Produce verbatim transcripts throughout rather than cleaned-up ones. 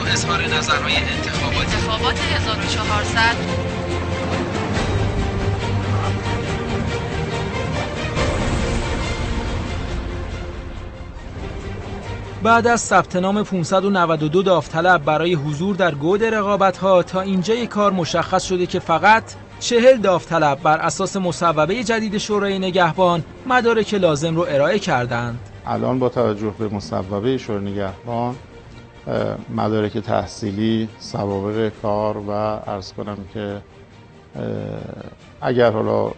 اظهار نظرهای انتخاباتی. انتخابات هزار و چهارصد بعد از ثبت نام پانصد و نود و دو داوطلب برای حضور در گود رقابت‌ها تا اینجای کار مشخص شده که فقط چهل داوطلب بر اساس مصوبه جدید شورای نگهبان مدارک لازم رو ارائه کردند. الان با توجه به مصوبه شورای نگهبان مدارک تحصیلی، سوابق کار و عرض کنم که اگر حالا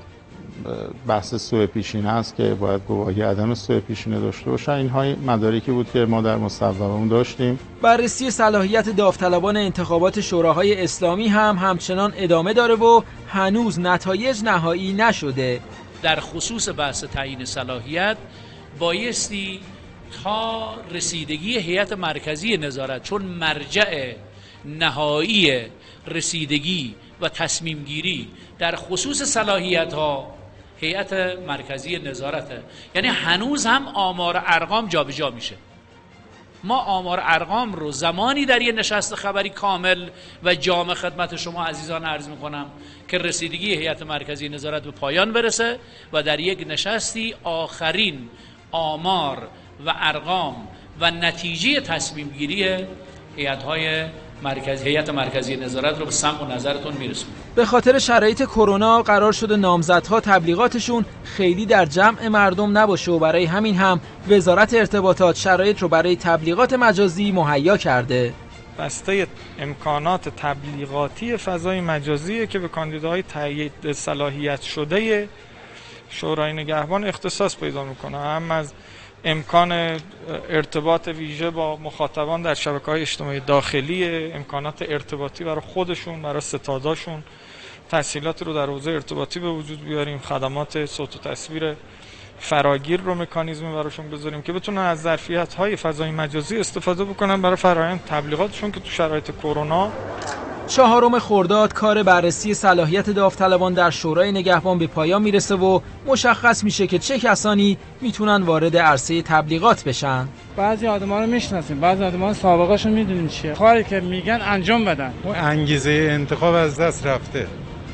بحث سوء پیشینه است که باید گواهی عدم سوء پیشینه داشته باشه، اینها مدارکی بود که ما در مصوبه‌مون داشتیم. بررسی صلاحیت داوطلبان انتخابات شوراهای اسلامی هم همچنان ادامه داره و هنوز نتایج نهایی نشده. در خصوص بحث تعیین صلاحیت بایستی تا رسیدگی هیئت مرکزی نظارت، چون مرجع نهایی رسیدگی و تصمیم گیری در خصوص صلاحیت ها هیئت مرکزی نظارته، یعنی هنوز هم آمار ارقام جابجا میشه. ما آمار ارقام رو زمانی در یه نشست خبری کامل و جامع خدمت شما عزیزان عرض میکنم که رسیدگی هیئت مرکزی نظارت به پایان برسه و در یک نشستی آخرین آمار و ارقام و نتیجه تصمیم گیری هیئت‌های مرکز هیئت مرکزی نظارت رو به سمع و نظرتون میرسونیم. به خاطر شرایط کرونا قرار شده نامزدها تبلیغاتشون خیلی در جمع مردم نباشه و برای همین هم وزارت ارتباطات شرایط رو برای تبلیغات مجازی مهیا کرده. بسته امکانات تبلیغاتی فضای مجازی که به کاندیداهای تایید صلاحیت شده شورای نگهبان اختصاص پیدا میکنه، هم از امکان ارتباط ویژه با مخاطبان در شبکه‌های اجتماعی داخلی، امکانات ارتباطی برای خودشون، برای ستاداشون، تسهیلاتی رو در حوزه ارتباطی به وجود بیاریم، خدمات صوت و تصویر فراگیر رو مکانیزمی براشون بذاریم که بتونن از ظرفیت‌های فضای مجازی استفاده بکنن برای فرآیند تبلیغاتشون که تو شرایط کرونا. چهارم خرداد کار بررسی صلاحیت داوطلبان در شورای نگهبان به پایان میرسه و مشخص میشه که چه کسانی میتونن وارد عرصه تبلیغات بشن. بعضی آدما رو میشناسیم، بعضی آدما سابقه‌شو میدونیم چیه، کاری که میگن انجام بدن. اون انگیزه انتخاب از دست رفته.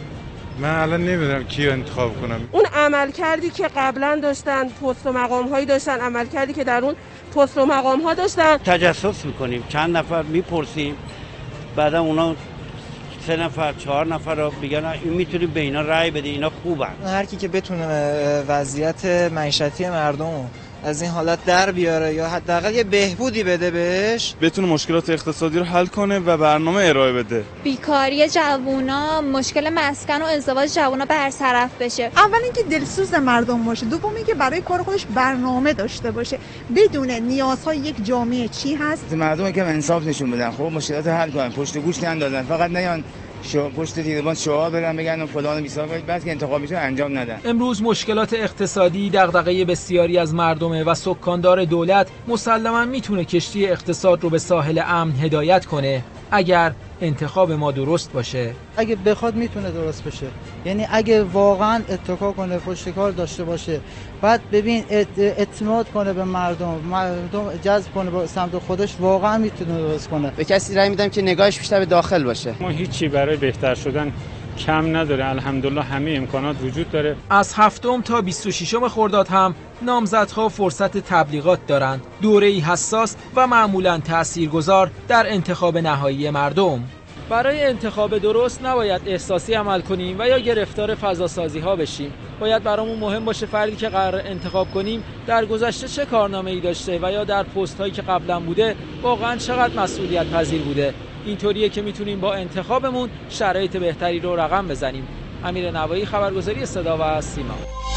من الان نمیدونم کیو انتخاب کنم. اون عمل کردی که قبلا داشتن، پست و مقام هایی داشتن، عمل کردی که در اون پست و مقام ها داشتن. تجسس میکنیم، چند نفر میپرسیم، بعدا اونا سه نفر چهار نفر رو بگن این میتونی به اینا رأی بده، اینا خوبن. هر کی که بتونه وضعیت معیشتی مردم از این حالت در بیاره یا حداقل یه بهبودی بده بهش، بتونه مشکلات اقتصادی رو حل کنه و برنامه ارائه بده. بیکاری جوونا، مشکل مسکن و ازدواج جوونا برطرف بشه. اول اینکه دلسوز مردم باشه، دوم اینکه برای کار خودش برنامه داشته باشه، بدونه نیازهای یک جامعه چی هست. مردم که انصاف نشون بدن، خب مشکلات حل کنن، پشت گوش نندازن، فقط نیان شو پشت دیدبان شعار بدن بگن فلان بیسار بعد که انتخاب میشه انجام ندن. امروز مشکلات اقتصادی دغدغه بسیاری از مردمه و سکاندار دولت مسلماً میتونه کشتی اقتصاد رو به ساحل امن هدایت کنه اگر انتخاب ما درست باشه. اگه بخواد میتونه درست بشه، یعنی اگه واقعا اتکا کنه، پشتکار داشته باشه، بعد ببین اعتماد کنه به مردم، مردم جذب کنه به سمت خودش، واقعا میتونه درست کنه. به کسی رأی میدم که نگاهش بیشتر به داخل باشه. ما هیچی برای بهتر شدن کم نداره، الحمدلله همه امکانات وجود داره. از هفتم تا بیست و ششم خرداد هم نامزدها فرصت تبلیغات دارند، دوره‌ای حساس و معمولاً تاثیرگذار در انتخاب نهایی مردم. برای انتخاب درست نباید احساسی عمل کنیم و یا گرفتار فضاسازی ها بشیم. باید برامون مهم باشه فردی که قرار انتخاب کنیم در گذشته چه کارنامه‌ای داشته و یا در پست هایی که قبلا بوده واقعاً چقدر مسئولیت پذیر بوده. اینطوریه که میتونیم با انتخابمون شرایط بهتری رو رقم بزنیم. امیر نوایی، خبرگزاری صدا و سیما.